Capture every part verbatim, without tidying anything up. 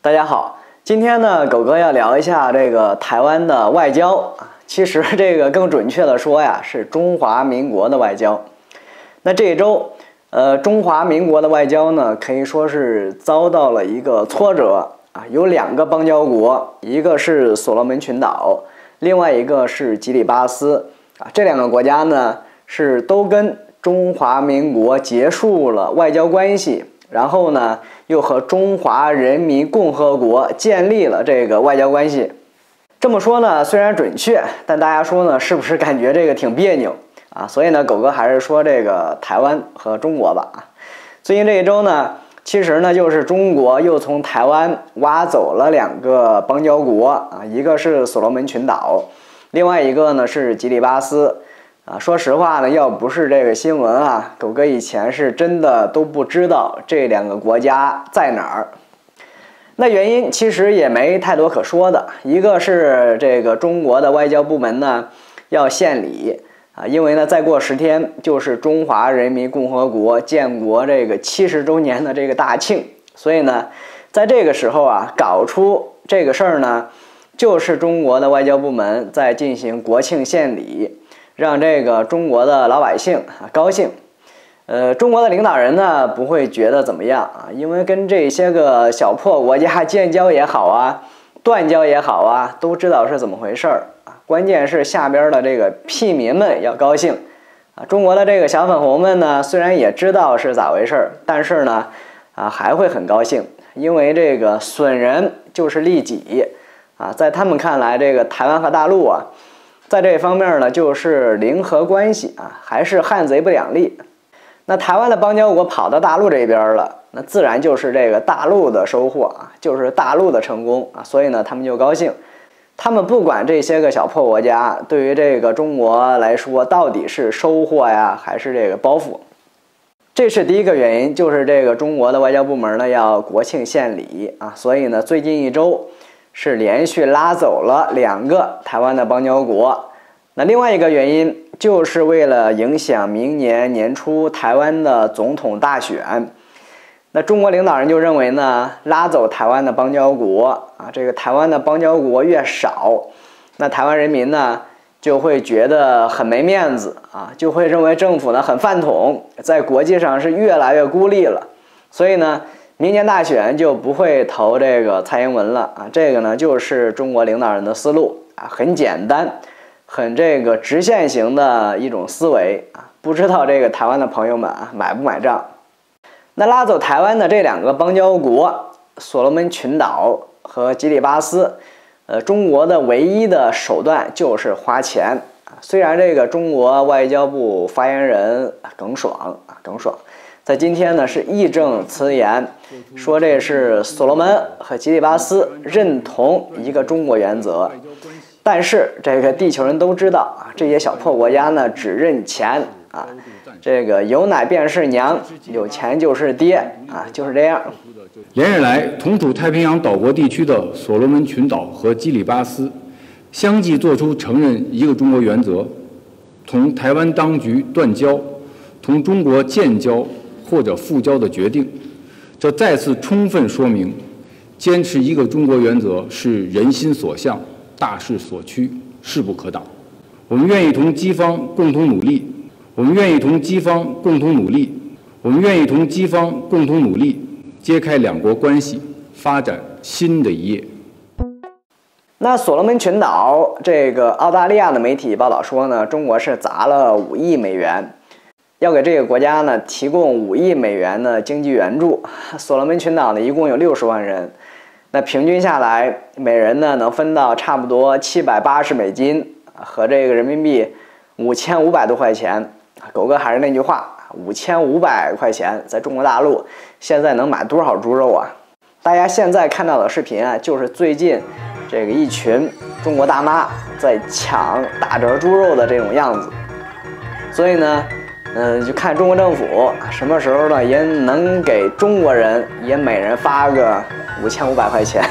大家好，今天呢，狗哥要聊一下这个台湾的外交。其实这个更准确的说呀，是中华民国的外交。那这一周，呃，中华民国的外交呢，可以说是遭到了一个挫折啊。有两个邦交国，一个是所罗门群岛，另外一个是吉里巴斯啊。这两个国家呢，是都跟中华民国结束了外交关系。然后呢，又和中华人民共和国建立了这个外交关系。这么说呢，虽然准确，但大家说呢，是不是感觉这个挺别扭啊？所以呢，狗哥还是说这个台湾和中国吧。最近这一周呢，其实呢，就是中国又从台湾挖走了两个邦交国啊，一个是所罗门群岛，另外一个呢是吉里巴斯。啊，说实话呢，要不是这个新闻啊，狗哥以前是真的都不知道这两个国家在哪儿。那原因其实也没太多可说的，一个是这个中国的外交部门呢要献礼啊，因为呢再过十天就是中华人民共和国建国这个七十周年的这个大庆，所以呢，在这个时候啊，搞出这个事儿呢，就是中国的外交部门在进行国庆献礼。让这个中国的老百姓啊高兴，呃，中国的领导人呢不会觉得怎么样啊，因为跟这些个小破国家建交也好啊，断交也好啊，都知道是怎么回事儿啊。关键是下边的这个屁民们要高兴啊，中国的这个小粉红们呢，虽然也知道是咋回事儿，但是呢，啊还会很高兴，因为这个损人就是利己啊，在他们看来，这个台湾和大陆啊。在这方面呢，就是零和关系啊，还是汉贼不两立。那台湾的邦交国跑到大陆这边了，那自然就是这个大陆的收获啊，就是大陆的成功啊，所以呢，他们就高兴。他们不管这些个小破国家对于这个中国来说到底是收获呀，还是这个包袱。这是第一个原因，就是这个中国的外交部门呢要国庆献礼啊，所以呢，最近一周。是连续拉走了两个台湾的邦交国。那另外一个原因就是为了影响明年年初台湾的总统大选。那中国领导人就认为呢，拉走台湾的邦交国啊，这个台湾的邦交国越少，那台湾人民呢就会觉得很没面子啊，就会认为政府呢很饭桶，在国际上是越来越孤立了。所以呢。明年大选就不会投这个蔡英文了啊，这个呢就是中国领导人的思路啊，很简单，很这个直线型的一种思维啊，不知道这个台湾的朋友们啊买不买账？那拉走台湾的这两个邦交国，所罗门群岛和吉里巴斯，呃，中国的唯一的手段就是花钱啊。虽然这个中国外交部发言人耿爽啊，耿爽。在今天呢，是义正辞严说这是所罗门和吉里巴斯认同一个中国原则，但是这个地球人都知道啊，这些小破国家呢只认钱啊，这个有奶便是娘，有钱就是爹啊，就是这样。 连日来，同处太平洋岛国地区的所罗门群岛和吉里巴斯相继作出承认一个中国原则，同台湾当局断交，同中国建交。或者复交的决定，这再次充分说明，坚持一个中国原则是人心所向、大势所趋，势不可挡。我们愿意同基方共同努力，我们愿意同基方共同努力，我们愿意同基方共同努力，揭开两国关系，发展新的一页。 那所罗门群岛，这个澳大利亚的媒体报道说呢，中国是砸了五亿美元。要给这个国家呢提供五亿美元的经济援助。所罗门群岛呢一共有六十万人，那平均下来每人呢能分到差不多七百八十美金，和这个人民币五千五百多块钱。狗哥还是那句话，五千五百块钱在中国大陆现在能买多少猪肉啊？大家现在看到的视频啊，就是最近这个一群中国大妈在抢打折猪肉的这种样子。所以呢。嗯，就看中国政府什么时候呢，也能给中国人也每人发个五千五百块钱。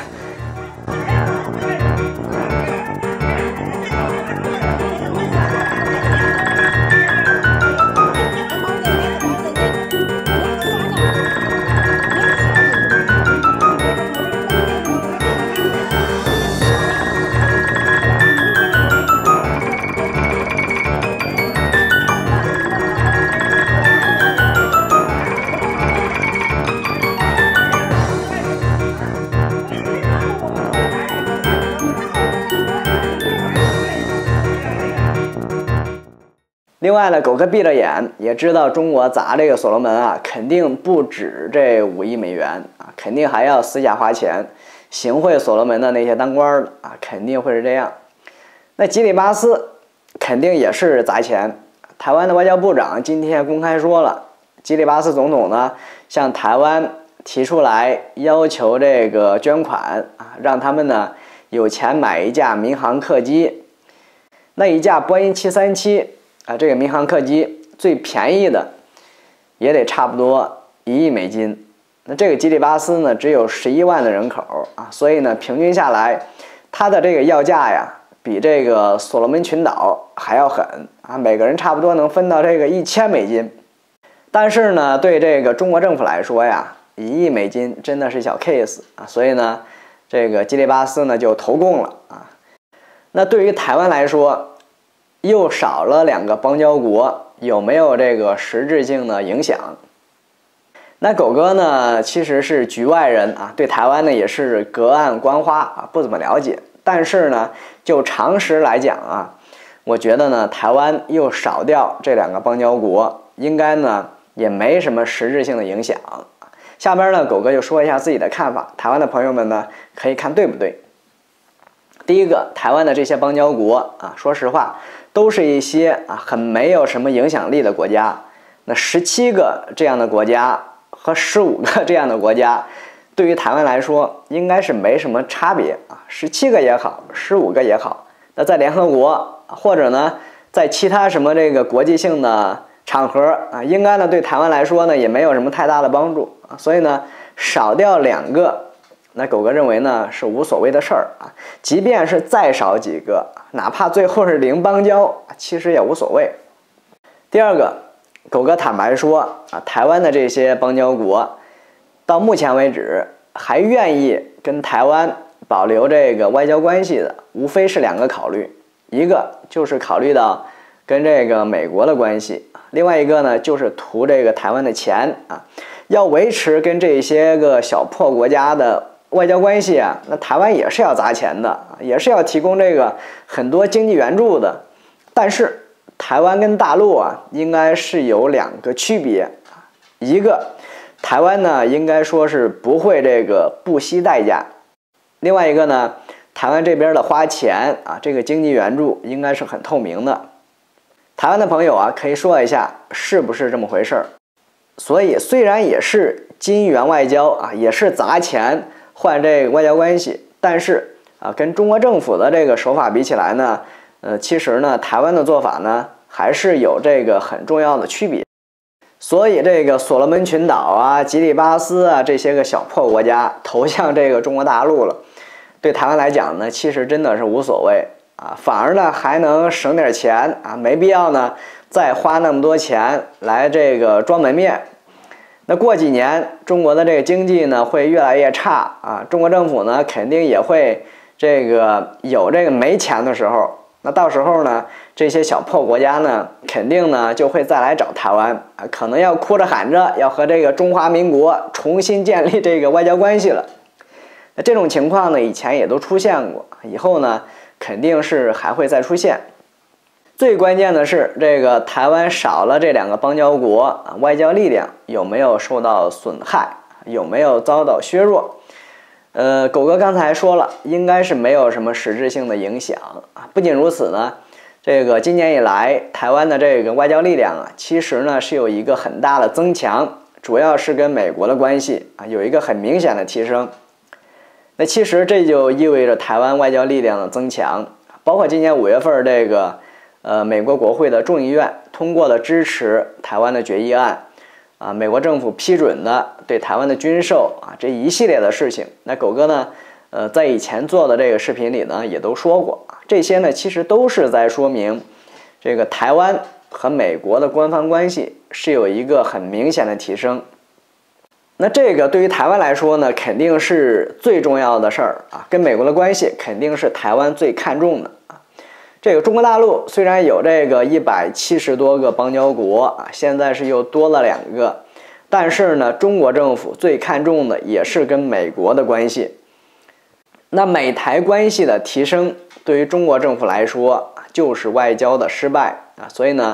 另外呢，狗哥闭着眼也知道中国砸这个所罗门啊，肯定不止这五亿美元啊，肯定还要私下花钱，行贿所罗门的那些当官的啊，肯定会是这样。那吉里巴斯肯定也是砸钱。台湾的外交部长今天公开说了，吉里巴斯总统呢向台湾提出来要求这个捐款啊，让他们呢有钱买一架民航客机。那一架波音七三七啊，这个民航客机最便宜的也得差不多一亿美金。那这个吉里巴斯呢只有十一万的人口啊，所以呢平均下来，它的这个要价呀，比这个所罗门群岛还要狠啊，每个人差不多能分到这个一千美金。但是呢，对这个中国政府来说呀，一亿美金真的是小 case 啊，所以呢，这个吉里巴斯呢就投共了啊。那对于台湾来说，又少了两个邦交国，有没有这个实质性的影响？那狗哥呢，其实是局外人啊，对台湾呢也是隔岸观花啊，不怎么了解。但是呢，就常识来讲啊，我觉得呢，台湾又少掉这两个邦交国，应该呢也没什么实质性的影响。下边呢，狗哥就说一下自己的看法，台湾的朋友们呢可以看对不对。第一个，台湾的这些邦交国啊，说实话，都是一些啊很没有什么影响力的国家。那十七个这样的国家和十五个这样的国家，对于台湾来说应该是没什么差别啊，十七个也好，十五个也好。那在联合国或者呢，在其他什么这个国际性的场合啊，应该呢对台湾来说呢也没有什么太大的帮助啊，所以呢少掉两个，那狗哥认为呢是无所谓的事儿啊，即便是再少几个，哪怕最后是零邦交，其实也无所谓。第二个，狗哥坦白说啊，台湾的这些邦交国到目前为止还愿意跟台湾保留这个外交关系的，无非是两个考虑，一个就是考虑到跟这个美国的关系，另外一个呢就是图这个台湾的钱啊。要维持跟这些个小破国家的外交关系啊，那台湾也是要砸钱的，也是要提供这个很多经济援助的。但是台湾跟大陆啊，应该是有两个区别，一个台湾呢应该说是不会这个不惜代价，另外一个呢，台湾这边的花钱啊，这个经济援助应该是很透明的。台湾的朋友啊，可以说一下是不是这么回事儿？所以虽然也是金元外交啊，也是砸钱换这个外交关系，但是啊，跟中国政府的这个手法比起来呢，呃，其实呢，台湾的做法呢还是有这个很重要的区别。所以这个所罗门群岛啊、吉里巴斯啊这些个小破国家投向这个中国大陆了，对台湾来讲呢，其实真的是无所谓啊，反而呢还能省点钱啊，没必要呢再花那么多钱来这个装门面。那过几年中国的这个经济呢会越来越差啊，中国政府呢肯定也会这个有这个没钱的时候，那到时候呢这些小破国家呢肯定呢就会再来找台湾啊，可能要哭着喊着要和这个中华民国重新建立这个外交关系了。那这种情况呢以前也都出现过，以后呢肯定是还会再出现。最关键的是，这个台湾少了这两个邦交国，外交力量有没有受到损害，有没有遭到削弱？呃，狗哥刚才说了，应该是没有什么实质性的影响啊。不仅如此呢，这个今年以来，台湾的这个外交力量啊，其实呢是有一个很大的增强，主要是跟美国的关系啊有一个很明显的提升。那其实这就意味着台湾外交力量的增强，包括今年五月份这个。呃，美国国会的众议院通过了支持台湾的决议案，啊，美国政府批准的对台湾的军售啊，这一系列的事情，那狗哥呢，呃，在以前做的这个视频里呢，也都说过，这些呢，其实都是在说明，这个台湾和美国的官方关系是有一个很明显的提升。那这个对于台湾来说呢，肯定是最重要的事儿啊，跟美国的关系肯定是台湾最看重的。这个中国大陆虽然有这个一百七十多个邦交国啊，现在是又多了两个，但是呢，中国政府最看重的也是跟美国的关系。那美台关系的提升，对于中国政府来说就是外交的失败啊，所以呢，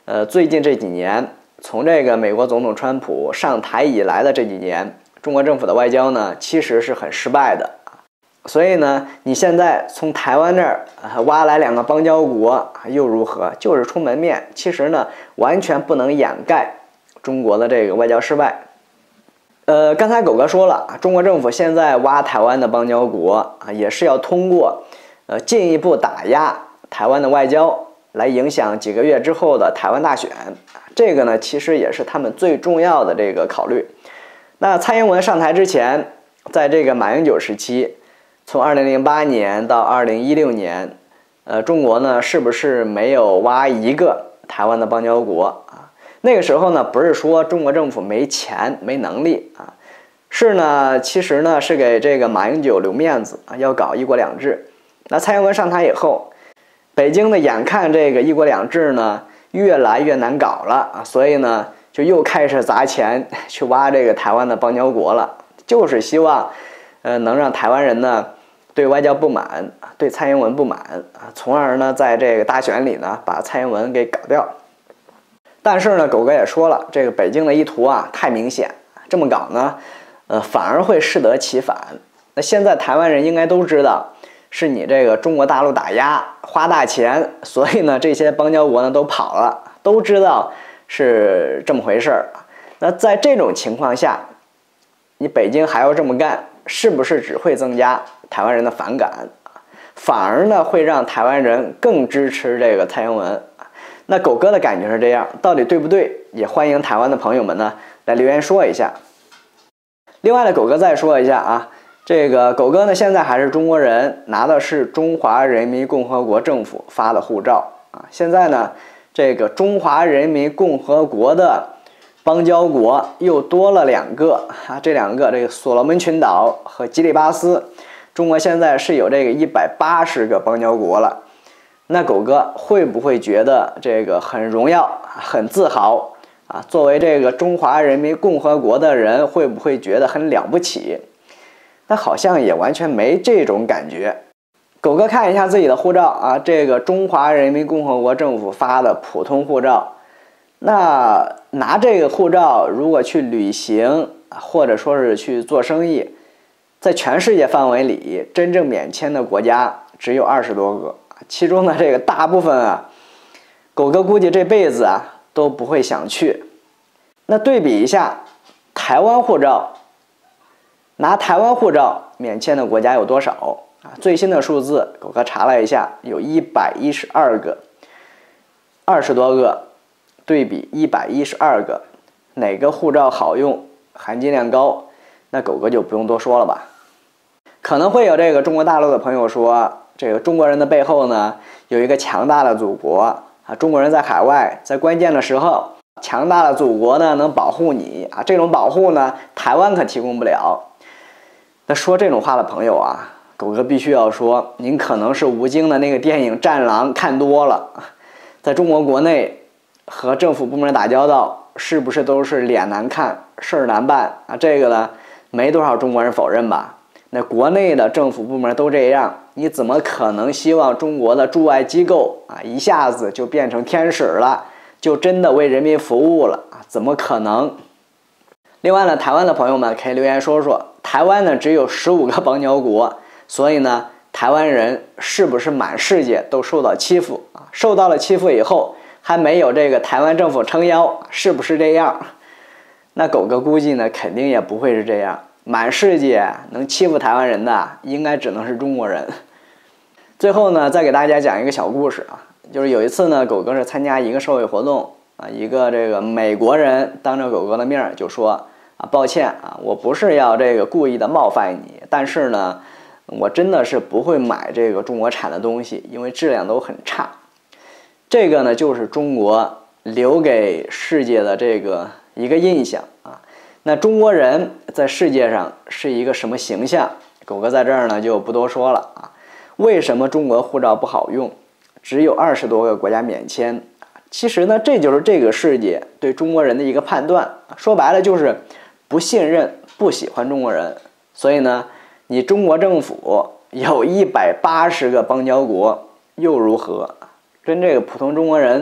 呃，最近这几年，从这个美国总统川普上台以来的这几年，中国政府的外交呢，其实是很失败的。所以呢，你现在从台湾这儿挖来两个邦交国又如何？就是充门面。其实呢，完全不能掩盖中国的这个外交失败。呃，刚才狗哥说了，中国政府现在挖台湾的邦交国啊，也是要通过呃进一步打压台湾的外交，来影响几个月之后的台湾大选。这个呢，其实也是他们最重要的这个考虑。那蔡英文上台之前，在这个马英九时期，从二零零八年到二零一六年，呃，中国呢是不是没有挖一个台湾的邦交国啊？那个时候呢，不是说中国政府没钱没能力啊，是呢，其实呢是给这个马英九留面子啊，要搞一国两制。那蔡英文上台以后，北京呢眼看这个一国两制呢越来越难搞了啊，所以呢就又开始砸钱去挖这个台湾的邦交国了，就是希望呃能让台湾人呢对外交不满，对蔡英文不满啊，从而呢在这个大选里呢把蔡英文给搞掉。但是呢，狗哥也说了，这个北京的意图啊太明显，这么搞呢，呃反而会适得其反。那现在台湾人应该都知道，是你这个中国大陆打压，花大钱，所以呢这些邦交国呢都跑了，都知道是这么回事儿。那在这种情况下，你北京还要这么干，是不是只会增加台湾人的反感，反而呢会让台湾人更支持这个蔡英文？那狗哥的感觉是这样，到底对不对？也欢迎台湾的朋友们呢来留言说一下。另外呢，狗哥再说一下啊，这个狗哥呢现在还是中国人，拿的是中华人民共和国政府发的护照啊。现在呢，这个中华人民共和国的邦交国又多了两个啊，这两个这个所罗门群岛和基里巴斯，中国现在是有这个一百八十个邦交国了。那狗哥会不会觉得这个很荣耀、很自豪啊？作为这个中华人民共和国的人，会不会觉得很了不起？那好像也完全没这种感觉。狗哥看一下自己的护照啊，这个中华人民共和国政府发的普通护照，那拿这个护照如果去旅行，或者说是去做生意，在全世界范围里，真正免签的国家只有二十多个。其中呢，这个大部分啊，狗哥估计这辈子啊都不会想去。那对比一下，台湾护照，拿台湾护照免签的国家有多少啊？最新的数字，狗哥查了一下，有一百一十二个，二十多个，对比一百一十二个，哪个护照好用，含金量高？那狗哥就不用多说了吧。可能会有这个中国大陆的朋友说，这个中国人的背后呢，有一个强大的祖国啊，中国人在海外，在关键的时候，强大的祖国呢能保护你啊，这种保护呢，台湾可提供不了。那说这种话的朋友啊，狗哥必须要说，您可能是吴京的那个电影《战狼》看多了，在中国国内和政府部门打交道，是不是都是脸难看，事儿难办啊？这个呢，没多少中国人否认吧？那国内的政府部门都这样，你怎么可能希望中国的驻外机构啊一下子就变成天使了，就真的为人民服务了啊？怎么可能？另外呢，台湾的朋友们可以留言说说，台湾呢只有十五个邦交国，所以呢，台湾人是不是满世界都受到欺负啊？受到了欺负以后，还没有这个台湾政府撑腰，是不是这样？那狗哥估计呢，肯定也不会是这样。满世界能欺负台湾人的，应该只能是中国人。最后呢，再给大家讲一个小故事啊，就是有一次呢，狗哥是参加一个社会活动啊，一个这个美国人当着狗哥的面就说啊，抱歉啊，我不是要这个故意的冒犯你，但是呢，我真的是不会买这个中国产的东西，因为质量都很差。这个呢，就是中国留给世界的这个一个印象啊。那中国人在世界上是一个什么形象？狗哥在这儿呢就不多说了啊。为什么中国护照不好用？只有二十多个国家免签。其实呢，这就是这个世界对中国人的一个判断。说白了就是不信任、不喜欢中国人。所以呢，你中国政府有一百八十个邦交国又如何？跟这个普通中国人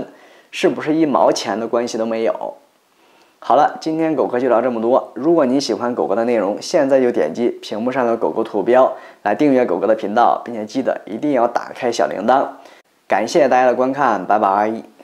是不是一毛钱的关系都没有？好了，今天狗哥就聊这么多。如果你喜欢狗哥的内容，现在就点击屏幕上的狗狗图标来订阅狗哥的频道，并且记得一定要打开小铃铛。感谢大家的观看，拜拜。